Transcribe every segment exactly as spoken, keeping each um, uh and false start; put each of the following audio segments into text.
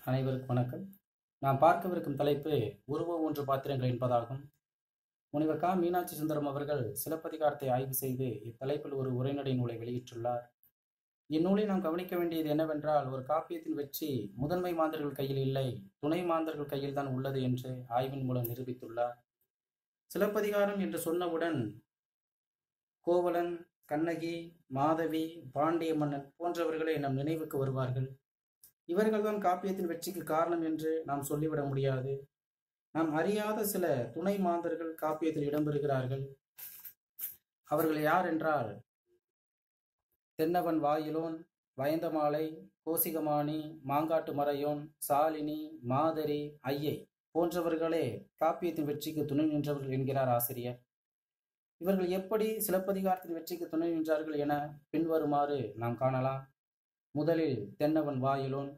அனைவருக்கும் வணக்கம். நாம் பார்க்கவிருக்கும் தலைப்பு உருவ ஒன்று பாத்திரங்கள் என்பதாகும். முனிவர் கா மீனாட்சி சுந்தரம் அவர்கள் சிலப்பதிகாரத்தை ஆய்வு செய்து இத்தலைப்பில் ஒரு உரைநடை நூலை வெளியிட்டுள்ளார். இந்நூலில் நாம் கவனிக்க வேண்டியது என்னவென்றால், ஒரு காப்பியத்தின் வெற்றி முதன்மை மாந்தர்கள் கையில் இல்லை, துணை மாந்தர்கள் கையில் தான் உள்ளது என்று ஆய்வின் மூலம் நிரூபித்துள்ளார். சிலப்பதிகாரம் என்று சொன்னவுடன் கோவலன், கண்ணகி, மாதவி, பாண்டிய மன்னன் போன்றவர்களே நம் நினைவுக்கு வருவார்கள். இவர்கள்தான் காப்பியத்தின் வெற்றிக்கு காரணம் என்று நாம் சொல்லிவிட முடியாது. நாம் அறியாத சில துணை மாந்தர்கள் காப்பியத்தில் இடம்பெறுகிறார்கள். அவர்கள் யார் என்றால், தென்னவன் வாயிலோன், வயந்தமாலை, கோசிகமாணி, மாங்காட்டு மறையோன், சாலினி, மாதரி, ஐயை போன்றவர்களே காப்பியத்தின் வெற்றிக்கு துணை நின்றவர்கள் என்கிறார் ஆசிரியர். இவர்கள் எப்படி சிலப்பதிகாரத்தின் வெற்றிக்கு துணை நின்றார்கள் என பின்வருமாறு நாம் காணலாம். முதலில் தென்னவன் வாயிலோன்.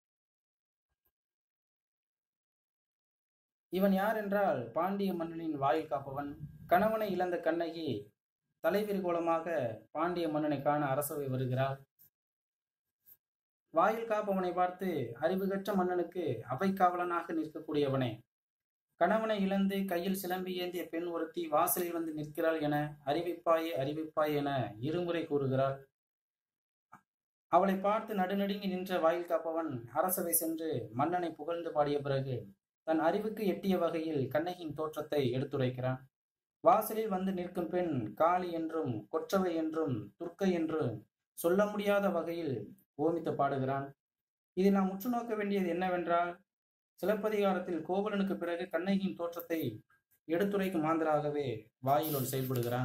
இவன் யார் என்றால், பாண்டிய மன்னனின் வாயில் காப்பவன். கணவனை இழந்த கண்ணகி தலைவிரிகோலமாக பாண்டிய மன்னனை காண அரசவை வருகிறார். வாயில் காப்பவனை பார்த்து, அறிவு கற்ற மன்னனுக்கு அவை காவலனாக நிற்கக்கூடியவனே, கணவனை இழந்து கையில் சிலம்பி ஏந்திய பெண் ஒருத்தி வாசலில் வந்து நிற்கிறாள் என அறிவிப்பாயே அறிவிப்பாய் என இருமுறை கூறுகிறாள். அவளை பார்த்து நடுநடுங்கி நின்ற வாயில் காப்பவன் அரசவை சென்று மன்னனை புகழ்ந்து பாடிய பிறகு தன் அறிவுக்கு எட்டிய வகையில் கண்ணகியின் தோற்றத்தை எடுத்துரைக்கிறான். வாசலில் வந்து நிற்கும் பெண் காளி என்றும் கொற்றவை என்றும் துர்க்கை என்றும் சொல்ல முடியாத வகையில் ஓமித்து பாடுகிறான். இதில் நாம் உற்று நோக்க வேண்டியது என்னவென்றால், சிலப்பதிகாரத்தில் கோவலனுக்கு பிறகு கண்ணகியின் தோற்றத்தை எடுத்துரைக்கும் மாந்தராகவே வாயிலோன் செயல்படுகிறான்.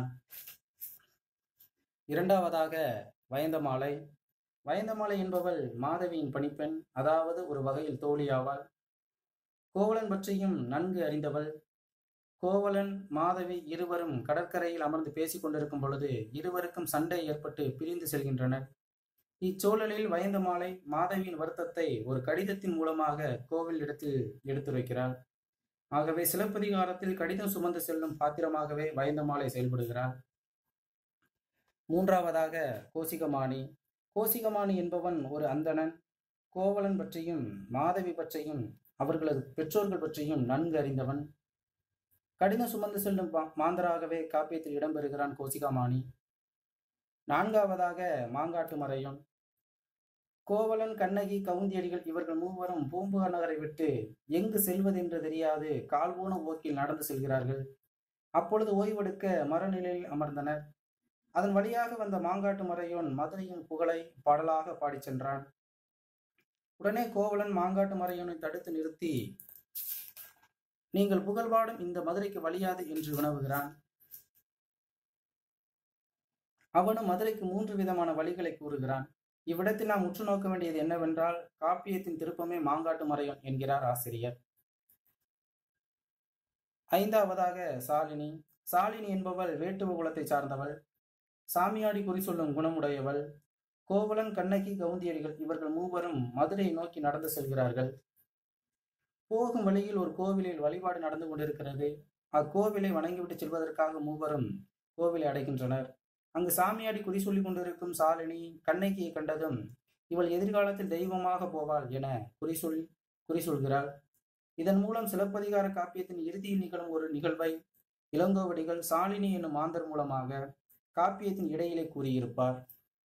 இரண்டாவதாக வயந்தமாலை. வயந்தமாலை என்பவள் மாதவியின் பணிப்பெண், அதாவது ஒரு வகையில் தோழியாவாள். கோவலன் பற்றியும் நன்கு அறிந்தவள். கோவலன், மாதவி இருவரும் கடற்கரையில் அமர்ந்து பேசிக் கொண்டிருக்கும் பொழுது இருவருக்கும் சண்டை ஏற்பட்டு பிரிந்து செல்கின்றனர். இச்சூழலில் வயந்தமாலை மாதவியின் வருத்தத்தை ஒரு கடிதத்தின் மூலமாக கோவில் இடத்தில் எடுத்துரைக்கிறாள். ஆகவே சிலப்பதிகாரத்தில் கடிதம் சுமந்து செல்லும் பாத்திரமாகவே வயந்தமாலை செயல்படுகிறாள். மூன்றாவதாக கோசிகமாணி. கோசிகமாணி என்பவன் ஒரு அந்தணன். கோவலன் பற்றியும் மாதவி பற்றியும் அவர்களது பெற்றோர்கள் பற்றியும் நன்கு அறிந்தவன். கடிதம் சுமந்து செல்லும் மாந்தராகவே காப்பியத்தில் இடம்பெறுகிறான் கோசிகமாணி. நான்காவதாக மாங்காட்டு மறையோன். கோவலன், கண்ணகி, கவுந்தியடிகள் இவர்கள் மூவரும் பூம்புகார் நகரை விட்டு எங்கு செல்வதென்று தெரியாது கால்போன போக்கில் நடந்து செல்கிறார்கள். அப்பொழுது ஓய்வெடுக்க மரநிலையில் அமர்ந்தனர். அதன் வழியாக வந்த மாங்காட்டு மறையோன் மதுரையின் புகழை பாடலாக பாடி சென்றான். உடனே கோவலன் மாங்காட்டு மறையோனை தடுத்து நிறுத்தி, நீங்கள் புகழ்பாடும் இந்த மதுரைக்கு வழியாது என்று வினவுகிறான். அவனும் மதுரைக்கு மூன்று விதமான வழிகளை கூறுகிறான். இவ்விடத்தில் நாம் உற்று நோக்க வேண்டியது என்னவென்றால், காப்பியத்தின் திருப்பமே மாங்காட்டு மறையோன் என்கிறார் ஆசிரியர். ஐந்தாவதாக சாலினி. சாலினி என்பவள் வேட்டுவ குலத்தை சார்ந்தவள். சாமியாடி குறி சொல்லும் குணமுடையவள். கோவலன், கண்ணகி, கவுந்தியடிகள் இவர்கள் மூவரும் மதுரையை நோக்கி நடந்து செல்கிறார்கள். போகும் வழியில் ஒரு கோவிலில் வழிபாடு நடந்து கொண்டிருக்கிறது. அக்கோவிலை வணங்கிவிட்டு செல்வதற்காக மூவரும் கோவிலை அடைகின்றனர். அங்கு சாமியாடி குறி சொல்லிக் கொண்டிருக்கும் சாலினி கண்ணகியை கண்டதும், இவள் எதிர்காலத்தில் தெய்வமாக போவாள் என குறி சொல் குறி சொல்கிறாள். இதன் மூலம் சிலப்பதிகார காப்பியத்தின் இறுதியில் நிகழும் ஒரு நிகழ்வை இளங்கோவடிகள் சாலினி என்னும் மாந்தர் மூலமாக காப்பியத்தின் இடையிலே கூறியிருப்பார்.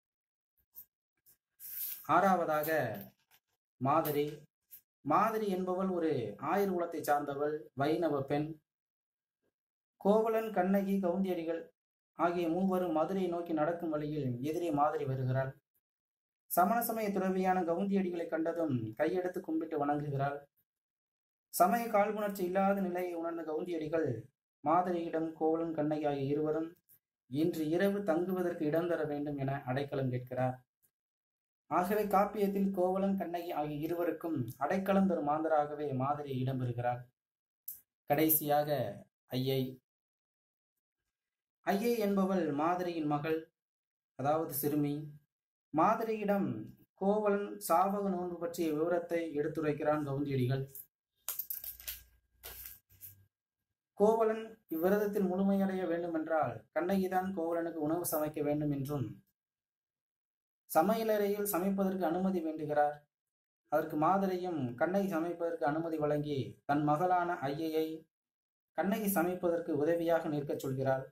ஆறாவதாக மாதரி. மாதரி என்பவள் ஒரு ஆயர் குலத்தை சார்ந்தவள், வைணவ பெண். கோவலன், கண்ணகி, கவுந்தியடிகள் ஆகிய மூவரும் மதுரையை நோக்கி நடக்கும் வழியில் எதிரே மாதரி வருகிறாள். சமண சமய துறவியான கவுந்தியடிகளை கண்டதும் கையெடுத்து கும்பிட்டு வணங்குகிறாள். சமய காழ்ப்புணர்ச்சி இல்லாத நிலையை உணர்ந்த கவுந்தியடிகள் மாதரியிடம் கோவலன், கண்ணகி ஆகிய இருவரும் இன்று இரவு தங்குவதற்கு இடம் தர வேண்டும் என அடைக்கலம் கேட்கிறார். ஆகவே காப்பியத்தில் கோவலன், கண்ணகி ஆகிய இருவருக்கும் அடைக்கலம் தரும் மாந்தராகவே மாதரி இடம்பெறுகிறார். கடைசியாக ஐயை. ஐயை என்பவள் மாதரியின் மகள், அதாவது சிறுமி. மாதரியிடம் கோவலன் சாவக நோன்பு பற்றிய விவரத்தை எடுத்துரைக்கிறான் கவுந்தியடிகள். கோவலன் இவ்விரதத்தில் முழுமையடைய வேண்டுமென்றால் கண்ணகிதான் கோவலனுக்கு உணவு சமைக்க வேண்டும் என்றும் சமையலறையில் சமைப்பதற்கு அனுமதி வேண்டுகிறார். அதற்கு மாதரையும் கண்ணகி சமைப்பதற்கு அனுமதி வழங்கி தன் மகளான ஐயையை கண்ணகி சமைப்பதற்கு உதவியாக நிற்கச் சொல்கிறாள்.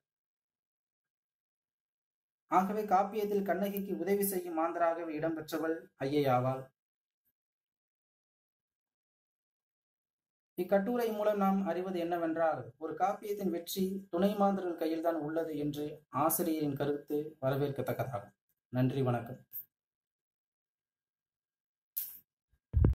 ஆகவே காப்பியத்தில் கண்ணகிக்கு உதவி செய்யும் மாந்தராகவே இடம்பெற்றவள் ஐயை ஆவாள். இக்கட்டுரை மூலம் நாம் அறிவது என்னவென்றால், ஒரு காப்பியத்தின் வெற்றி துணை மாந்தர்கள் கையில்தான் உள்ளது என்று ஆசிரியரின் கருத்து வரவேற்கத்தக்கதாகும். நன்றி, வணக்கம்.